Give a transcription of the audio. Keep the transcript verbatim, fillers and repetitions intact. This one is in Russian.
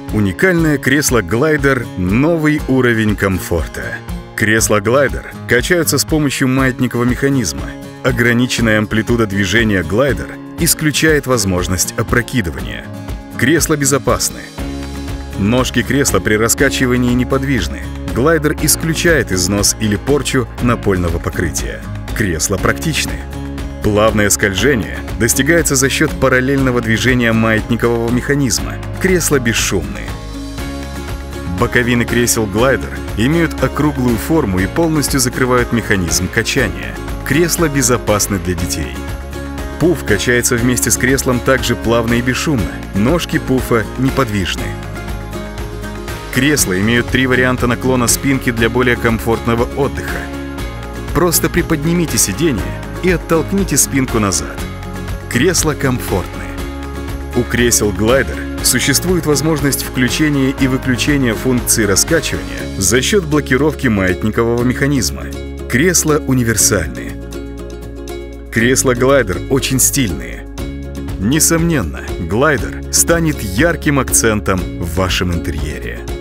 Уникальное кресло-глайдер – новый уровень комфорта. Кресла-глайдер качаются с помощью маятникового механизма. Ограниченная амплитуда движения глайдер исключает возможность опрокидывания. Кресла безопасны. Ножки кресла при раскачивании неподвижны. Глайдер исключает износ или порчу напольного покрытия. Кресла практичны. Плавное скольжение достигается за счет параллельного движения маятникового механизма. Кресла бесшумны. Боковины кресел-глайдер имеют округлую форму и полностью закрывают механизм качания. Кресла безопасны для детей. Пуф качается вместе с креслом также плавно и бесшумно. Ножки пуфа неподвижны. Кресла имеют три варианта наклона спинки для более комфортного отдыха. Просто приподнимите сиденье и оттолкните спинку назад. Кресла комфортны. У кресел-глайдер существует возможность включения и выключения функции раскачивания за счет блокировки маятникового механизма. Кресла универсальны. Кресла-глайдер очень стильные. Несомненно, глайдер станет ярким акцентом в вашем интерьере.